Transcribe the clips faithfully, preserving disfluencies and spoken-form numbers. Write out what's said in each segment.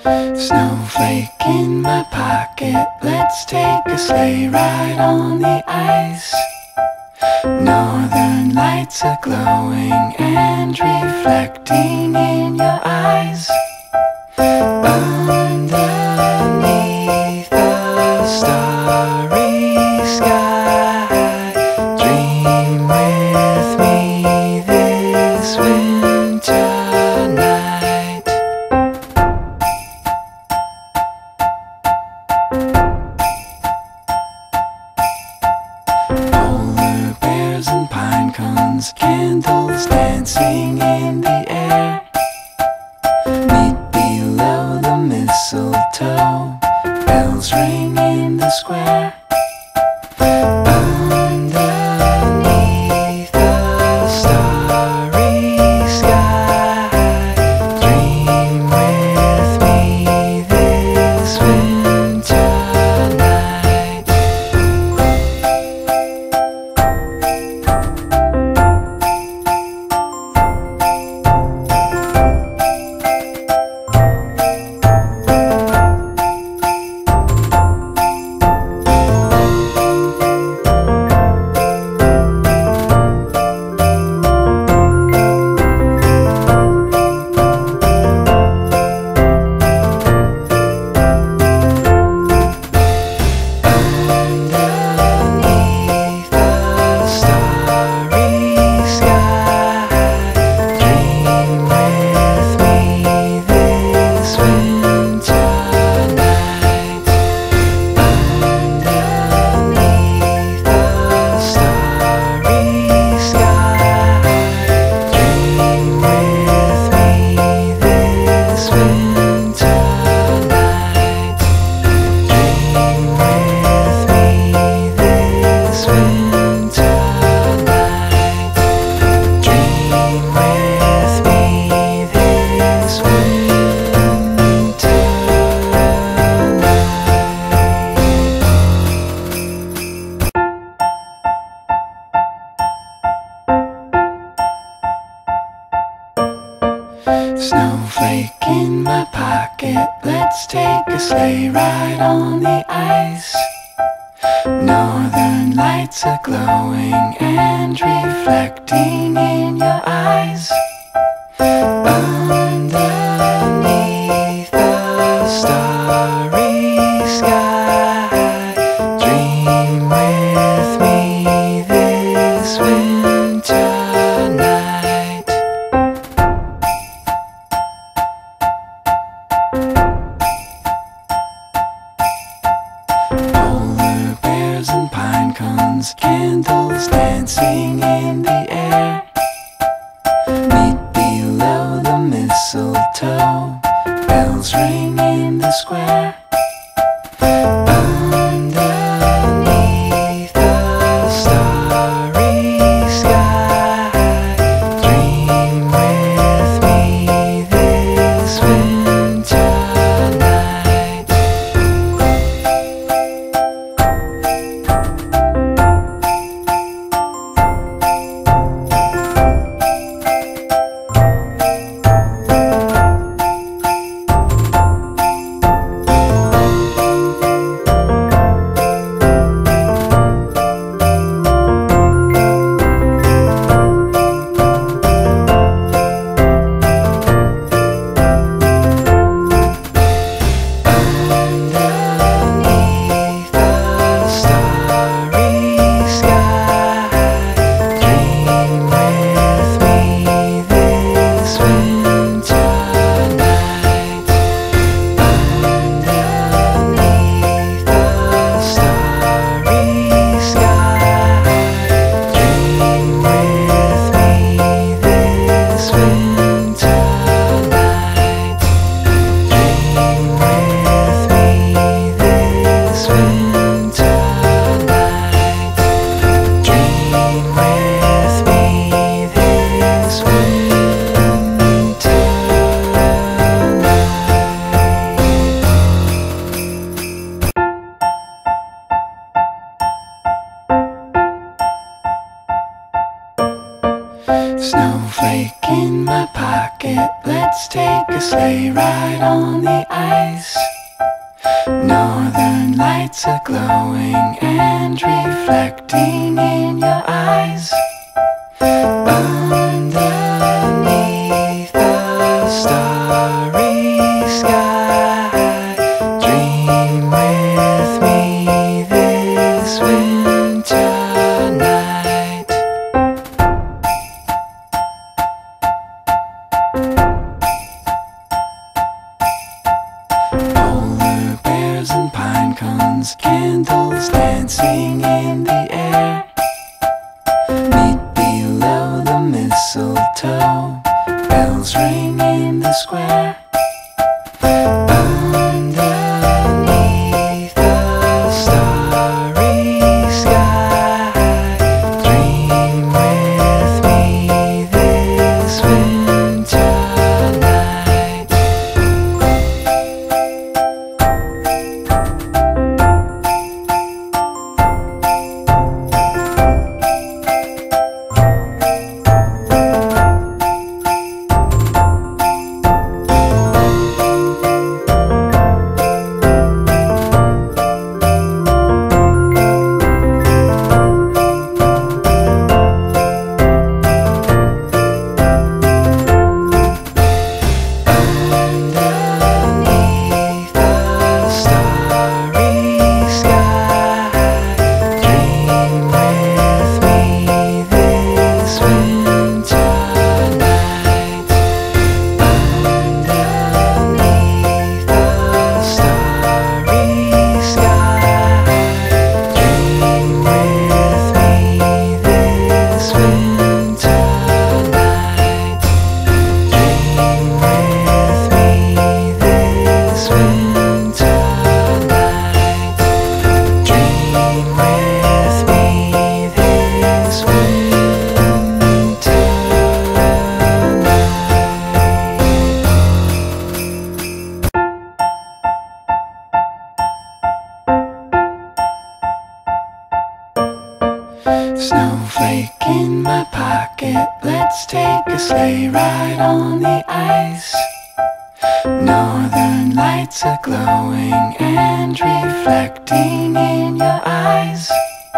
Snowflake in my pocket, let's take a sleigh ride on the ice. Northern lights are glowing and reflecting in your eyes. Underneath the starry sky, dream with me this winter night. Polar bears and pine cones, candles dancing in the air. Meet below the mistletoe, bells ring in the square. Underneath the starry sky, dream with me this winter night. Snowflake in my pocket, let's take a sleigh ride on the ice. Northern lights are glowing and reflecting in your eyes. Underneath the starry sky, dream with me this winter night. Polar bears and pine cones, candles dancing in the air. Meet below the mistletoe, bells ring in the square. Underneath the starry sky, dream with me this winter night. Snowflake in my pocket, let's take a sleigh ride on the ice. Northern lights are glowing and reflecting in your eyes. Underneath the starry sky, dream with me this winter night. Polar bears and pine cones, candles dancing in the air. Meet below the mistletoe, bells ring in the square. Underneath the starry sky, dream with me this winter night. Snowflake in my pocket, let's take a sleigh ride on the ice. Northern lights are glowing and reflecting in your eyes.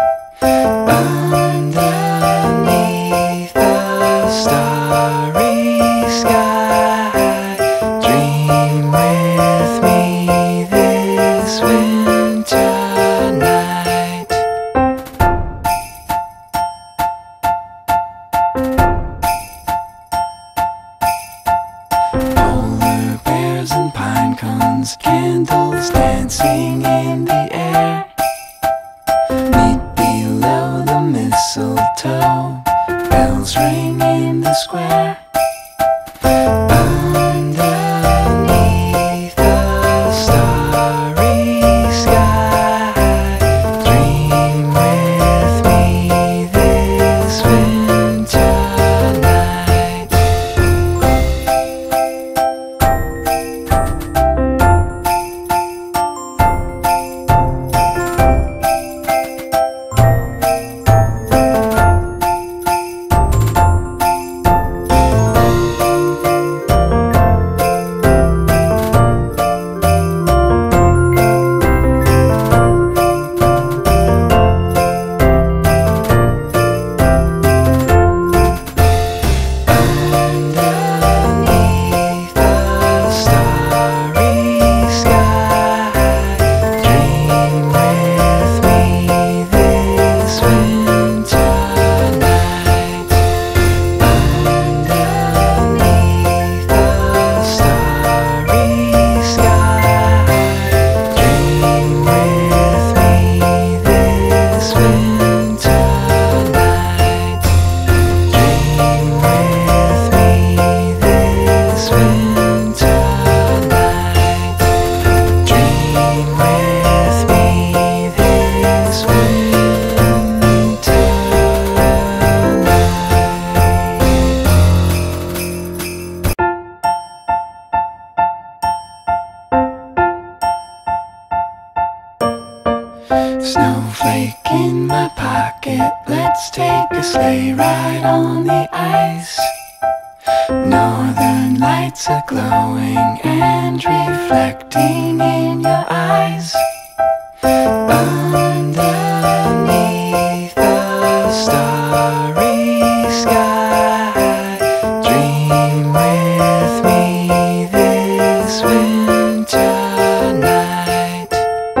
Underneath the starry sky, dream with me this winter night. Polar bears and pine cones, candles dancing in the air. Meet below the mistletoe, bells ring in the square. Underneath the starry sky, dream with me this winter night. Snowflake in my pocket, let's let's take a sleigh ride on the ice. Northern lights are glowing and reflecting in your eyes. Underneath the starry sky, dream with me this winter night.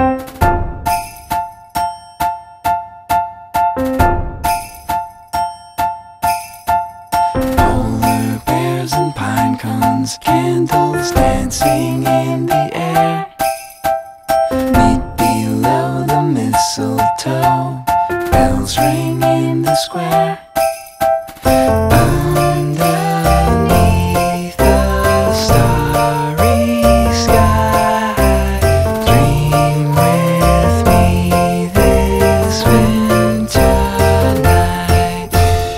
Polar bears and pine cones, candles dancing in the air. Meet below the mistletoe, bells ring in the square. Underneath the starry sky, dream with me this winter night.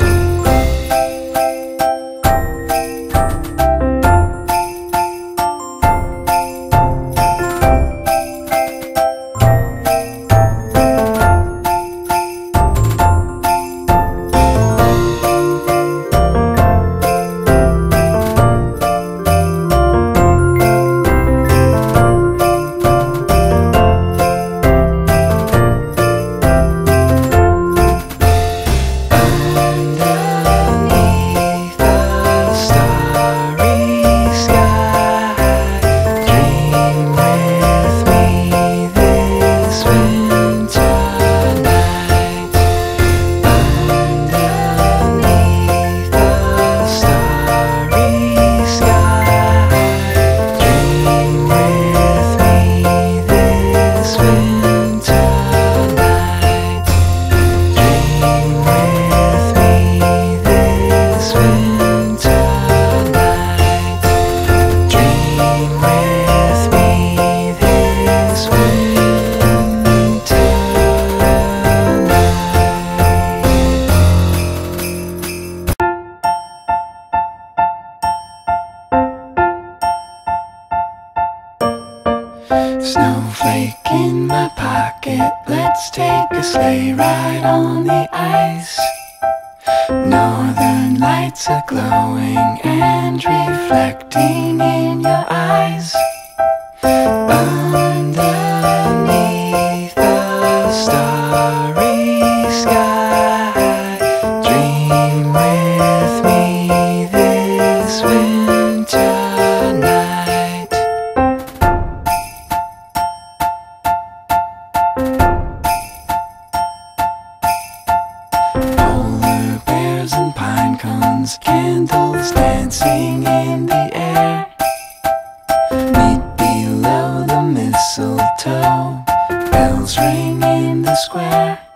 Snowflake in my pocket, let's take a sleigh ride on the ice. Northern lights are glowing and reflecting in your eyes. Underneath the starry sky, dream with me this winter night. Polar bears and pine cones, candles dancing in the air. Meet below the mistletoe, bells ring in the square.